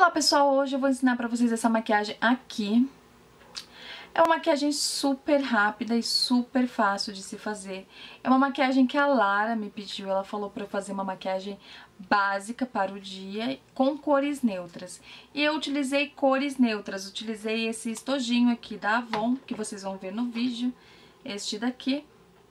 Olá pessoal, hoje eu vou ensinar pra vocês essa maquiagem aqui. É uma maquiagem super rápida e super fácil de se fazer. É uma maquiagem que a Lara me pediu, ela falou pra eu fazer uma maquiagem básica para o dia com cores neutras. E eu utilizei cores neutras, utilizei esse estojinho aqui da Avon, que vocês vão ver no vídeo, este daqui.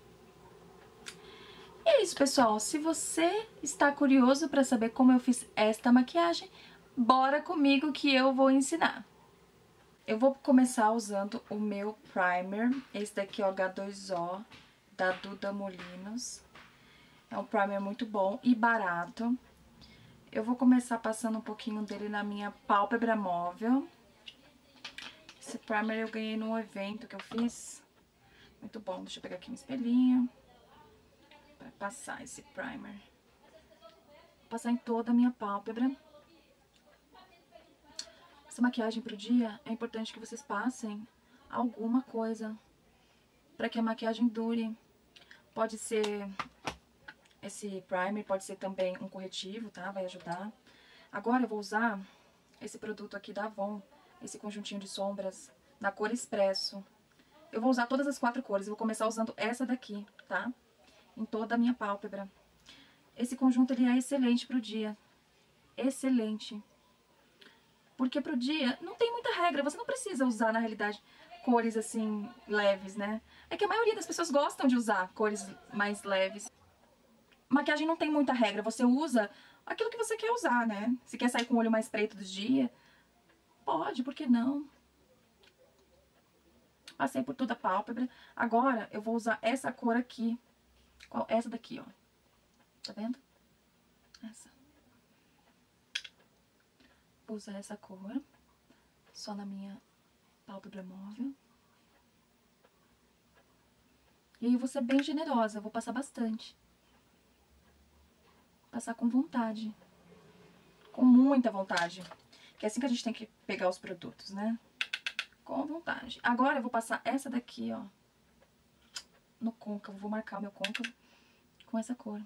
E é isso, pessoal. Se você está curioso para saber como eu fiz esta maquiagem, bora comigo que eu vou ensinar. Eu vou começar usando o meu primer, esse daqui é o H2O, da Duda Molinos. É um primer muito bom e barato. Eu vou começar passando um pouquinho dele na minha pálpebra móvel. Esse primer eu ganhei num evento que eu fiz. Muito bom. Deixa eu pegar aqui um espelhinho para passar esse primer. Vou passar em toda a minha pálpebra. Essa maquiagem pro dia, é importante que vocês passem alguma coisa para que a maquiagem dure. Pode ser esse primer, pode ser também um corretivo, tá? Vai ajudar. Agora eu vou usar esse produto aqui da Avon, esse conjuntinho de sombras na cor Expresso. Eu vou usar todas as 4 cores, eu vou começar usando essa daqui, tá? Em toda a minha pálpebra. Esse conjunto, ele é excelente pro dia. Excelente. Porque pro dia não tem muita regra, você não precisa usar, na realidade, cores assim, leves, né? É que a maioria das pessoas gostam de usar cores mais leves. Maquiagem não tem muita regra, você usa aquilo que você quer usar, né? Se quer sair com o olho mais preto do dia, pode, por que não? Passei por toda a pálpebra. Agora eu vou usar essa cor aqui. Essa daqui, ó. Tá vendo? Essa. Vou usar essa cor só na minha pálpebra móvel. E aí eu vou ser bem generosa, eu vou passar bastante. Passar com vontade. Com muita vontade. Que é assim que a gente tem que pegar os produtos, né? Com vontade. Agora eu vou passar essa daqui, ó. No côncavo. Vou marcar o meu côncavo com essa cor.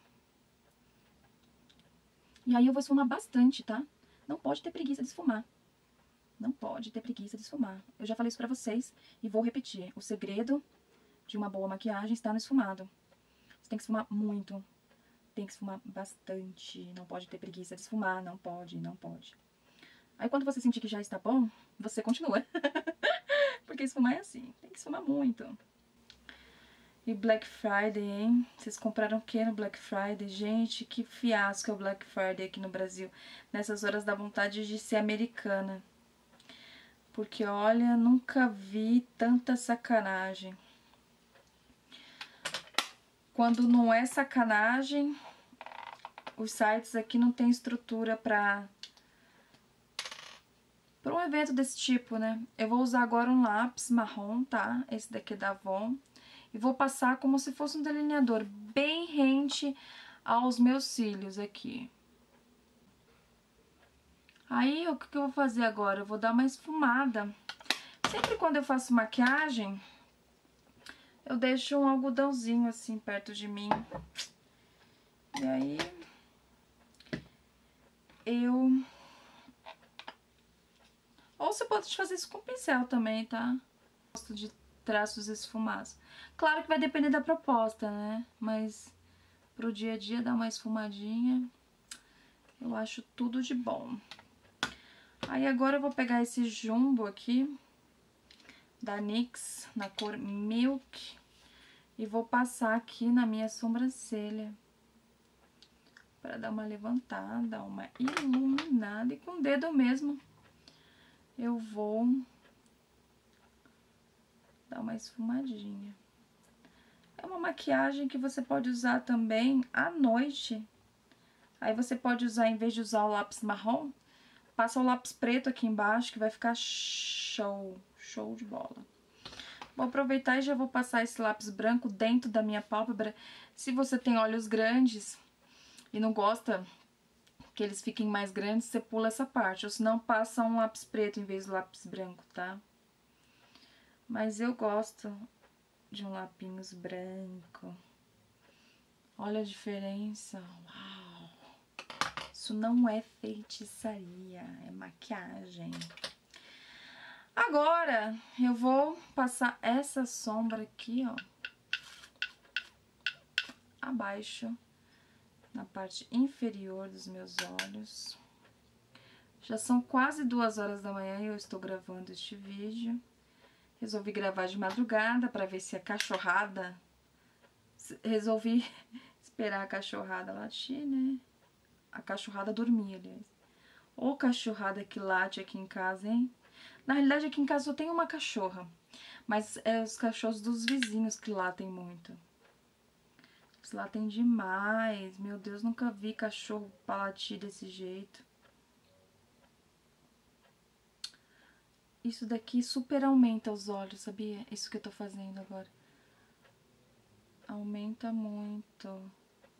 E aí eu vou esfumar bastante, tá? Não pode ter preguiça de esfumar. Não pode ter preguiça de esfumar. Eu já falei isso pra vocês e vou repetir. O segredo de uma boa maquiagem está no esfumado. Você tem que esfumar muito. Tem que esfumar bastante. Não pode ter preguiça de esfumar. Não pode, não pode. Aí quando você sentir que já está bom, você continua. Porque esfumar é assim. Tem que esfumar muito. E Black Friday, hein? Vocês compraram o que no Black Friday? Gente, que fiasco é o Black Friday aqui no Brasil. Nessas horas dá vontade de ser americana. Porque, olha, nunca vi tanta sacanagem. Quando não é sacanagem, os sites aqui não tem estrutura para um evento desse tipo, né? Eu vou usar agora um lápis marrom, tá? Esse daqui é da Avon. E vou passar como se fosse um delineador bem rente aos meus cílios aqui. Aí, o que eu vou fazer agora? Eu vou dar uma esfumada. Sempre quando eu faço maquiagem, eu deixo um algodãozinho assim perto de mim. E aí, ou você pode fazer isso com pincel também, tá? Gosto de traços esfumados. Claro que vai depender da proposta, né? Mas pro dia a dia dar uma esfumadinha, eu acho tudo de bom. Aí agora eu vou pegar esse jumbo aqui, da NYX, na cor Milk, e vou passar aqui na minha sobrancelha. Pra dar uma levantada, uma iluminada. E com o dedo mesmo, eu vou dar uma esfumadinha. É uma maquiagem que você pode usar também à noite. Aí você pode usar, em vez de usar o lápis marrom, passa o lápis preto aqui embaixo, que vai ficar show, show de bola. Vou aproveitar e já vou passar esse lápis branco dentro da minha pálpebra. Se você tem olhos grandes e não gosta que eles fiquem mais grandes, você pula essa parte. Ou senão passa um lápis preto em vez do lápis branco, tá? Mas eu gosto de um lapinhos branco. Olha a diferença. Uau! Isso não é feitiçaria, é maquiagem. Agora, eu vou passar essa sombra aqui, ó, abaixo, na parte inferior dos meus olhos. Já são quase 2 horas da manhã e eu estou gravando este vídeo. Resolvi gravar de madrugada para ver se a cachorrada... Resolvi esperar a cachorrada latir, né? A cachorrada dormir, aliás. Ô cachorrada que late aqui em casa, hein? Na realidade, aqui em casa só tem uma cachorra. Mas é os cachorros dos vizinhos que latem muito. Eles latem demais. Meu Deus, nunca vi cachorro pra latir desse jeito. Isso daqui super aumenta os olhos, sabia? Isso que eu tô fazendo agora. Aumenta muito.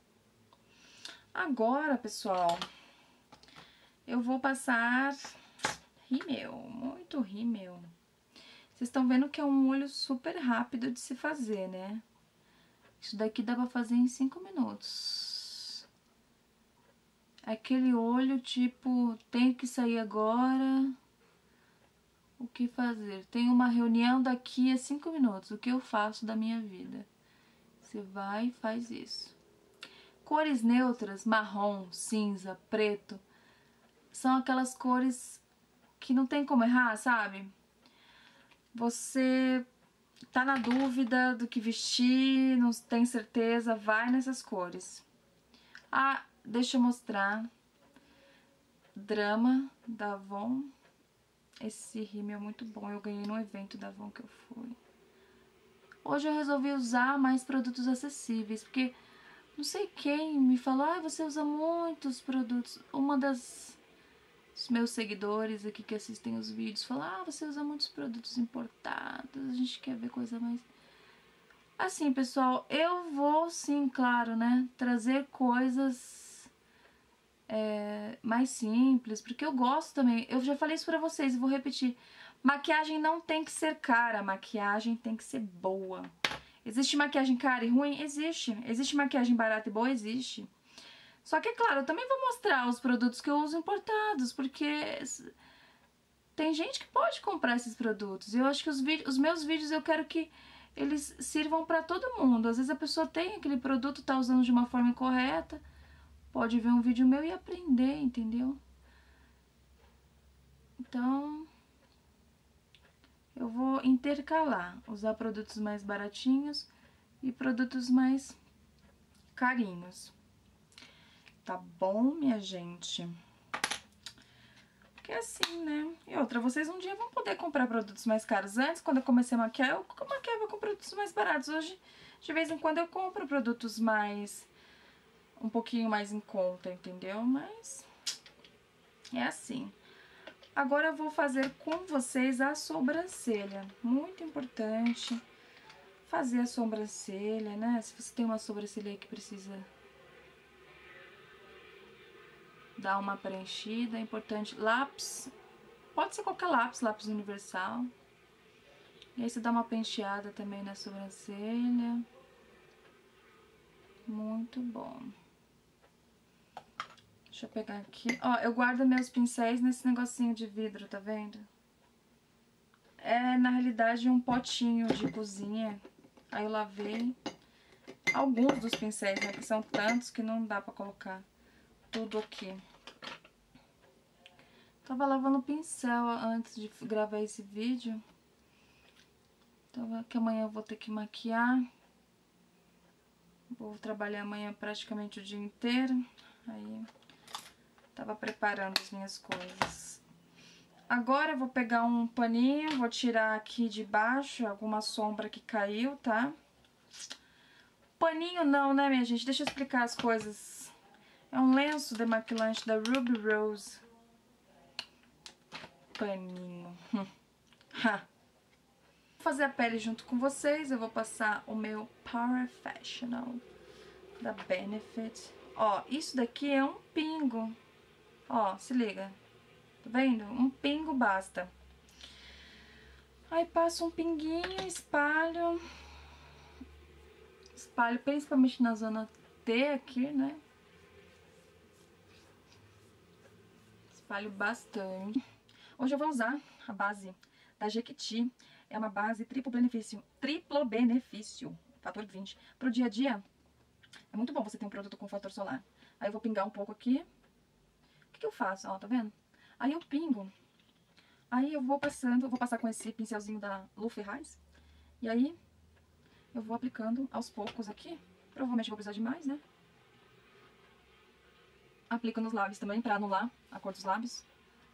Agora, pessoal, eu vou passar rímel, muito rímel. Vocês estão vendo que é um olho super rápido de se fazer, né? Isso daqui dá pra fazer em 5 minutos. Aquele olho, tipo, tenho que sair agora. O que fazer? Tenho uma reunião daqui a 5 minutos. O que eu faço da minha vida? Você vai e faz isso. Cores neutras, marrom, cinza, preto, são aquelas cores que não tem como errar, sabe? Você tá na dúvida do que vestir, não tem certeza, vai nessas cores. Ah, deixa eu mostrar. Drama, da Avon. Esse rímel é muito bom, eu ganhei no evento da Avon que eu fui. Hoje eu resolvi usar mais produtos acessíveis, porque não sei quem me falou, ah, você usa muitos produtos. Uma dos meus seguidores aqui que assistem os vídeos falou, ah, você usa muitos produtos importados, a gente quer ver coisa mais... Assim, pessoal, eu vou sim, claro, né, trazer coisas mais simples, porque eu gosto também, eu já falei isso pra vocês e vou repetir. Maquiagem não tem que ser cara, maquiagem tem que ser boa. Existe maquiagem cara e ruim? Existe. Existe maquiagem barata e boa? Existe. Só que, é claro, eu também vou mostrar os produtos que eu uso importados, porque tem gente que pode comprar esses produtos. Eu acho que os meus vídeos eu quero que eles sirvam pra todo mundo. Às vezes a pessoa tem aquele produto, tá usando de uma forma incorreta, pode ver um vídeo meu e aprender, entendeu? Então... eu vou intercalar, usar produtos mais baratinhos e produtos mais carinhos. Tá bom, minha gente? Porque é assim, né? E outra, vocês um dia vão poder comprar produtos mais caros. Antes, quando eu comecei a maquiar, eu maquiava com produtos mais baratos. Hoje, de vez em quando, eu compro produtos mais... um pouquinho mais em conta, entendeu? Mas é assim. Agora eu vou fazer com vocês a sobrancelha. Muito importante fazer a sobrancelha, né? Se você tem uma sobrancelha aí que precisa dar uma preenchida, é importante. Lápis, pode ser qualquer lápis, lápis universal. E aí você dá uma penteada também na sobrancelha. Muito bom. Deixa eu pegar aqui. Ó, eu guardo meus pincéis nesse negocinho de vidro, tá vendo? É, na realidade, um potinho de cozinha. Aí eu lavei alguns dos pincéis, né? Que são tantos que não dá pra colocar tudo aqui. Tava lavando o pincel antes de gravar esse vídeo. Então, que amanhã eu vou ter que maquiar. Vou trabalhar amanhã praticamente o dia inteiro. Aí... tava preparando as minhas coisas. Agora eu vou pegar um paninho, vou tirar aqui de baixo alguma sombra que caiu, tá? Paninho não, né, minha gente? Deixa eu explicar as coisas. É um lenço demaquilante da Ruby Rose. Paninho. Vou fazer a pele junto com vocês. Eu vou passar o meu Professional da Benefit. Ó, isso daqui é um pingo. Ó, se liga. Tá vendo? Um pingo basta. Aí passo um pinguinho, espalho. Espalho principalmente na zona T aqui, né? espalho bastante. Hoje eu vou usar a base da Jequiti. É uma base triplo benefício, fator 20. Pro dia a dia, é muito bom você ter um produto com fator solar. Aí eu vou pingar um pouco aqui. O que eu faço? Ó, tá vendo? Aí eu pingo. Aí eu vou passando, vou passar com esse pincelzinho da Lu Ferraz. E aí eu vou aplicando aos poucos aqui. Provavelmente vou precisar de mais, né? Aplico nos lábios também, pra anular a cor dos lábios.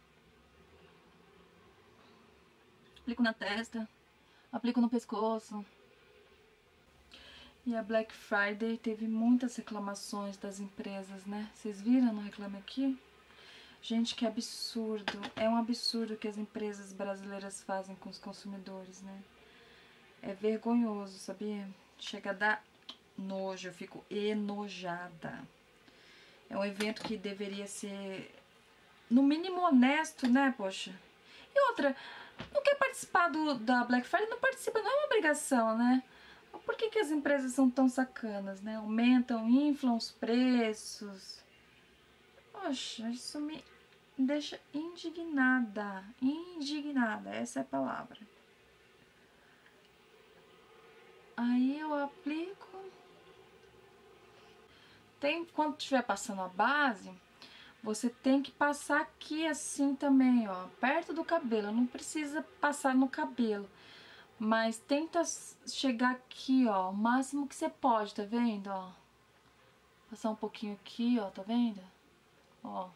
Aplico na testa. Aplico no pescoço. E a Black Friday teve muitas reclamações das empresas, né? Vocês viram no Reclame Aqui? Gente, que absurdo. É um absurdo que as empresas brasileiras fazem com os consumidores, né? É vergonhoso, sabia? Chega a dar nojo, eu fico enojada. É um evento que deveria ser, no mínimo, honesto, né, poxa? E outra, não quer participar da Black Friday? Não participa, não é uma obrigação, né? Por que que as empresas são tão sacanas, né? Aumentam, inflam os preços. Poxa, isso me deixa indignada. Indignada, essa é a palavra. Aí eu aplico. Quando estiver passando a base, você tem que passar aqui assim também, ó, perto do cabelo. Não precisa passar no cabelo, mas tenta chegar aqui, ó, o máximo que você pode, tá vendo, ó? Passar um pouquinho aqui, ó, tá vendo? Ó.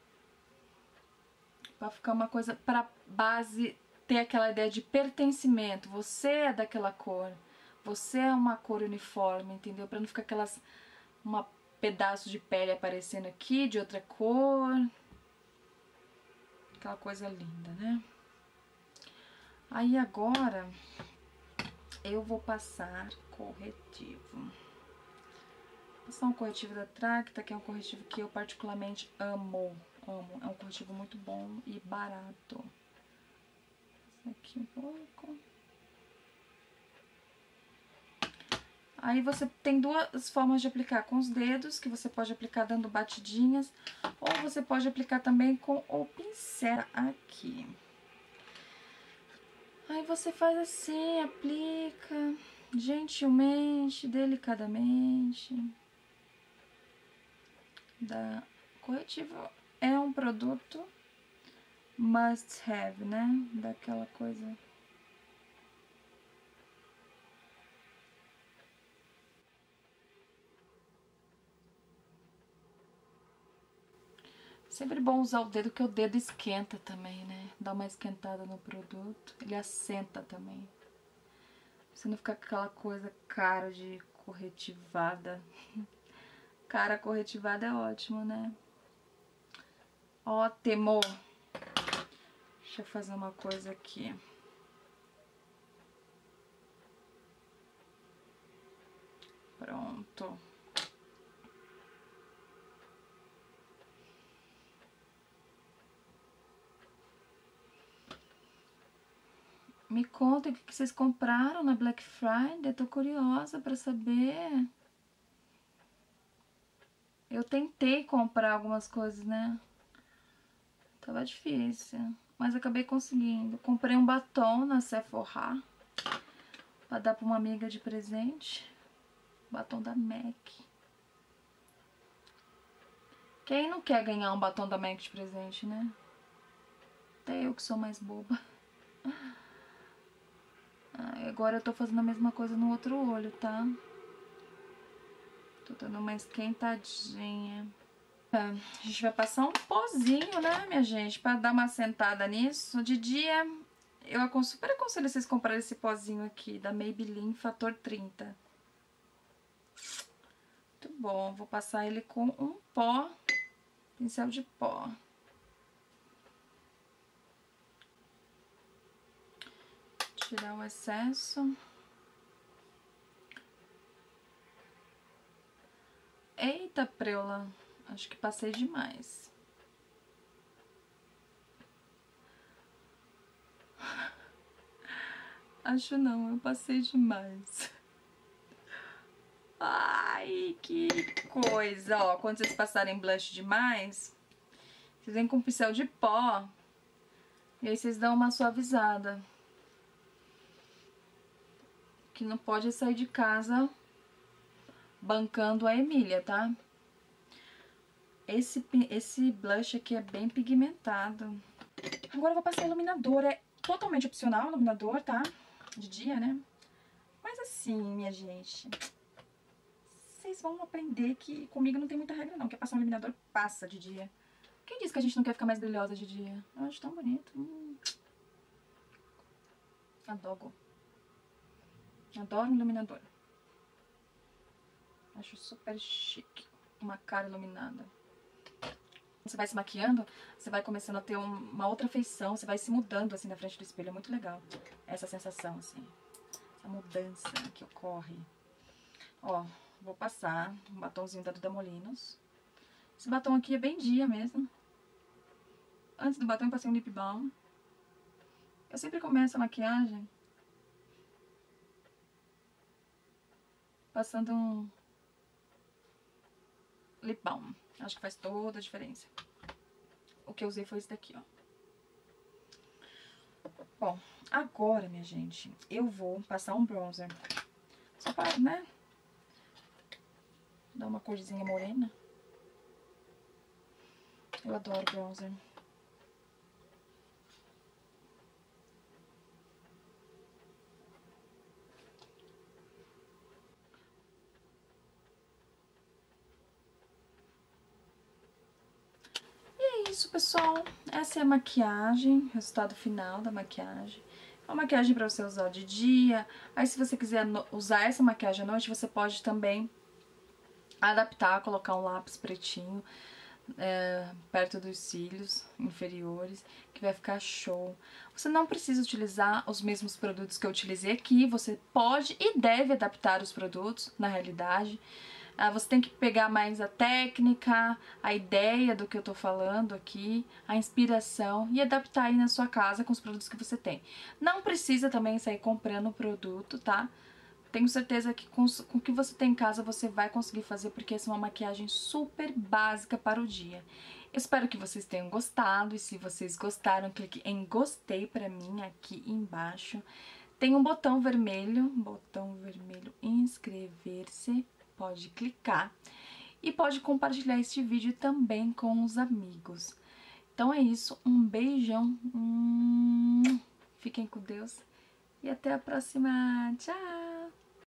Pra ficar uma coisa, pra base ter aquela ideia de pertencimento. Você é daquela cor. Você é uma cor uniforme, entendeu? Pra não ficar aquelas... pedaço de pele aparecendo aqui, de outra cor. Aquela coisa linda, né? Aí agora eu vou passar corretivo. Vou passar um corretivo da Tracta, que é um corretivo que eu particularmente amo. Amo. É um corretivo muito bom e barato. Esse aqui um pouco. Aí você tem duas formas de aplicar, com os dedos, que você pode aplicar dando batidinhas, ou você pode aplicar também com o pincel aqui. Aí você faz assim, aplica gentilmente, delicadamente. Corretivo é um produto must have, né? Daquela coisa... Sempre bom usar o dedo, que o dedo esquenta também, né? Dá uma esquentada no produto. Ele assenta também. Você não ficar com aquela coisa cara de corretivada. Cara corretivada é ótimo, né? Ótimo! Deixa eu fazer uma coisa aqui. Pronto. Me contem o que vocês compraram na Black Friday. Tô curiosa pra saber. Eu tentei comprar algumas coisas, né? Tava difícil, mas acabei conseguindo. Comprei um batom na Sephora pra dar pra uma amiga de presente. Batom da MAC. Quem não quer ganhar um batom da MAC de presente, né? Até eu que sou mais boba. Agora eu tô fazendo a mesma coisa no outro olho, tá? Tô dando uma esquentadinha. A gente vai passar um pozinho, né, minha gente? Pra dar uma sentada nisso. De dia, eu super aconselho vocês comprarem esse pozinho aqui, da Maybelline Fator 30. Muito bom. Vou passar ele com um pó, pincel de pó. Tirar o excesso. Eita, preula. Acho que passei demais. Acho não, eu passei demais. Ai, que coisa. Ó, quando vocês passarem blush demais, Vocês vêm com pincel de pó e aí vocês dão uma suavizada. Que não pode sair de casa bancando a Emília, tá? Esse blush aqui é bem pigmentado. Agora eu vou passar iluminador. É totalmente opcional o iluminador, tá? De dia, né? Mas assim, minha gente, vocês vão aprender que comigo não tem muita regra não. Quer passar um iluminador, passa de dia. Quem disse que a gente não quer ficar mais brilhosa de dia? Eu acho tão bonito. Adoro. Adoro iluminador. Acho super chique. Uma cara iluminada. Você vai se maquiando, você vai começando a ter uma outra feição, você vai se mudando assim na frente do espelho. É muito legal essa sensação, assim. Essa mudança que ocorre. Ó, vou passar um batomzinho da Duda Molinos. Esse batom aqui é bem dia mesmo. Antes do batom eu passei um lip balm. Eu sempre começo a maquiagem passando um lip balm. Acho que faz toda a diferença. O que eu usei foi esse daqui, ó. Bom, agora, minha gente, eu vou passar um bronzer. Só pra, né, dar uma corzinha morena. Eu adoro bronzer. E é isso, pessoal. Essa é a maquiagem, resultado final da maquiagem. Uma maquiagem pra você usar de dia. Aí, se você quiser usar essa maquiagem à noite, você pode também adaptar, colocar um lápis pretinho perto dos cílios inferiores, que vai ficar show. Você não precisa utilizar os mesmos produtos que eu utilizei aqui, você pode e deve adaptar os produtos, na realidade. Você tem que pegar mais a técnica, a ideia do que eu tô falando aqui, a inspiração e adaptar aí na sua casa com os produtos que você tem. Não precisa também sair comprando o produto, tá? Tenho certeza que com o que você tem em casa você vai conseguir fazer, porque essa é uma maquiagem super básica para o dia. Eu espero que vocês tenham gostado, e se vocês gostaram, clique em gostei pra mim aqui embaixo. Tem um botão vermelho inscrever-se, pode clicar. E pode compartilhar este vídeo também com os amigos. Então é isso, um beijão, fiquem com Deus e até a próxima, tchau!